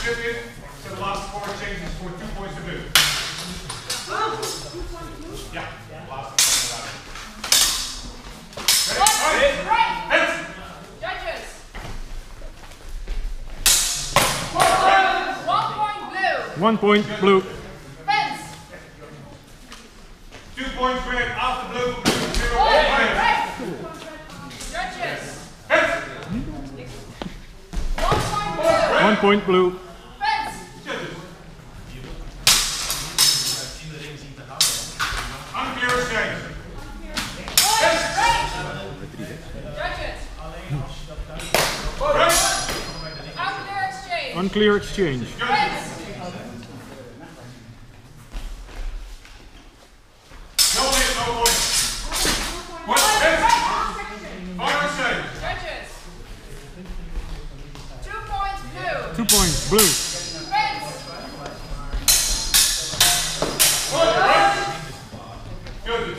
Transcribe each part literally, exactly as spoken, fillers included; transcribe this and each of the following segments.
chip in, so the last score changes for two points to blue. Yeah, last one. Ready? Right. Heads. Judges. One point blue. One point blue. Fence. Two points red after blue. Zero One red. red. Judges. Heads. One point blue. One point blue. Fence. Judges. Unclear exchange. One red. Judges. Red. Unclear exchange. Unclear exchange. Fence. No hit, no point. One heads. Final exchange. Judges. Two points blue. Two points blue. Fence. One red. Judges.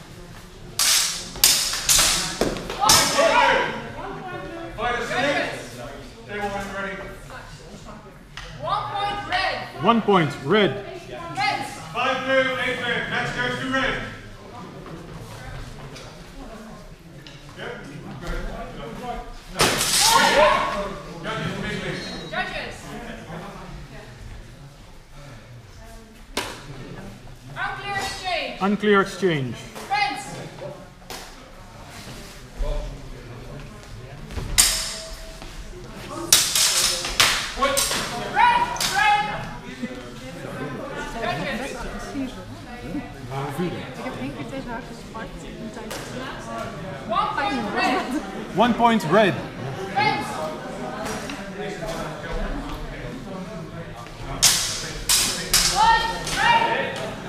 One red. Final exchange. Table one ready. One point red. One point red. Fence. Five blue, eight red. Next goes to red. Yep. Judges, big lead. Judges. Unclear exchange. Unclear exchange. Fence. What? Red. Red. Judges. Ik heb één keer tegen haar gespart een tijdje terug. One point red. One point red. Fence. One red.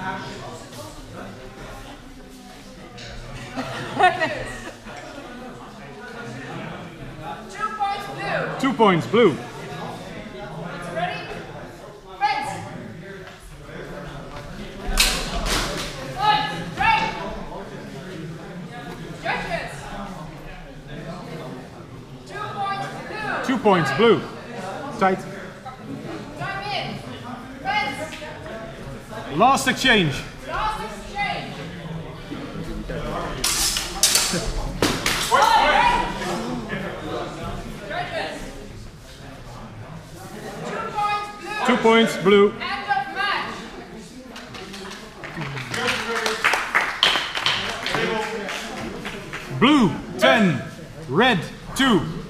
Two points blue. Two points blue. Ready? Fence. One red. Judges. Two points blue. Two points blue. Tight. Time in. Fence. Last exchange. Last exchange. Judges. Two points blue. Two points blue. End of match. Blue ten. Red two.